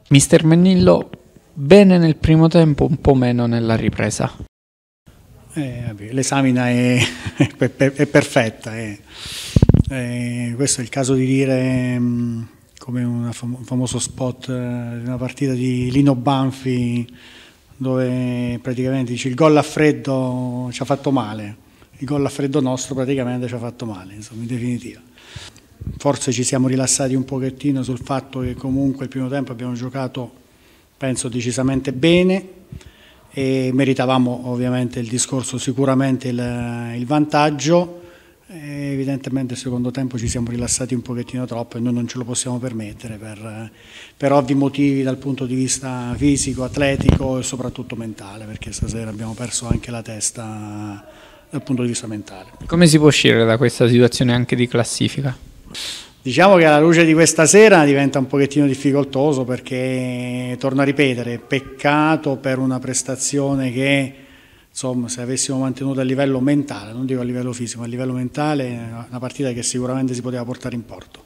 Mister Mennillo, bene nel primo tempo, un po' meno nella ripresa. L'esamina è perfetta. Questo è il caso di dire, come un famoso spot di una partita di Lino Banfi, dove praticamente dice il gol a freddo ci ha fatto male, il gol a freddo nostro praticamente ci ha fatto male, insomma, in definitiva. Forse ci siamo rilassati un pochettino sul fatto che comunque il primo tempo abbiamo giocato, penso, decisamente bene e meritavamo ovviamente il discorso, sicuramente il vantaggio. Evidentemente il secondo tempo ci siamo rilassati un pochettino troppo e noi non ce lo possiamo permettere per ovvi motivi dal punto di vista fisico, atletico e soprattutto mentale, perché stasera abbiamo perso anche la testa dal punto di vista mentale. Come si può uscire da questa situazione anche di classifica? Diciamo che alla luce di questa sera diventa un pochettino difficoltoso, perché, torno a ripetere, peccato per una prestazione che, insomma, se avessimo mantenuto a livello mentale, non dico a livello fisico, ma a livello mentale, una partita che sicuramente si poteva portare in porto.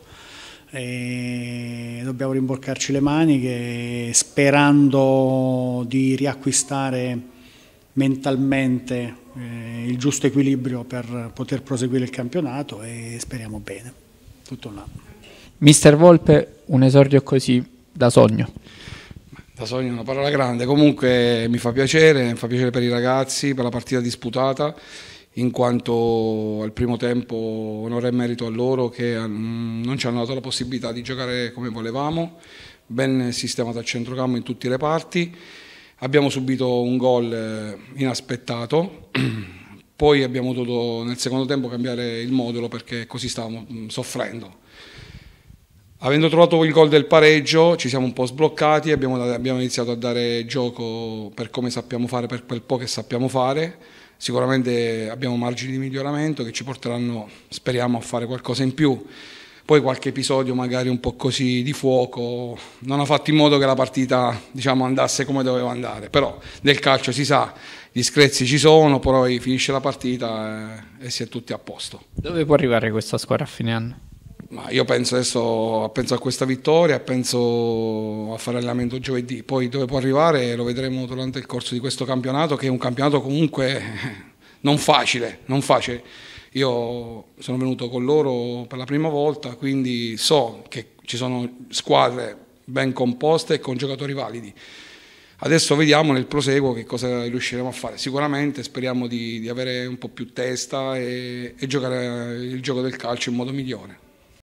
E dobbiamo rimboccarci le maniche sperando di riacquistare mentalmente il giusto equilibrio per poter proseguire il campionato, e speriamo bene. Tutto là. Mister Volpe, un esordio così da sogno. Da sogno è una parola grande, comunque mi fa piacere per i ragazzi, per la partita disputata, in quanto al primo tempo onore e merito a loro che non ci hanno dato la possibilità di giocare come volevamo, ben sistemato a centrocampo in tutti i reparti. Abbiamo subito un gol inaspettato, poi abbiamo dovuto nel secondo tempo cambiare il modulo perché così stavamo soffrendo. Avendo trovato il gol del pareggio ci siamo un po' sbloccati e abbiamo iniziato a dare gioco per come sappiamo fare, per quel po' che sappiamo fare. Sicuramente abbiamo margini di miglioramento che ci porteranno, speriamo, a fare qualcosa in più. Poi qualche episodio magari un po' così di fuoco non ha fatto in modo che la partita, diciamo, andasse come doveva andare, però del calcio si sa, gli screzi ci sono, poi finisce la partita e si è tutti a posto. Dove può arrivare questa squadra a fine anno? Ma io penso a questa vittoria, penso a fare allenamento giovedì, poi dove può arrivare lo vedremo durante il corso di questo campionato, che è un campionato comunque non facile. Io sono venuto con loro per la prima volta, quindi so che ci sono squadre ben composte e con giocatori validi. Adesso vediamo nel proseguo che cosa riusciremo a fare. Sicuramente speriamo di avere un po' più testa e giocare il gioco del calcio in modo migliore.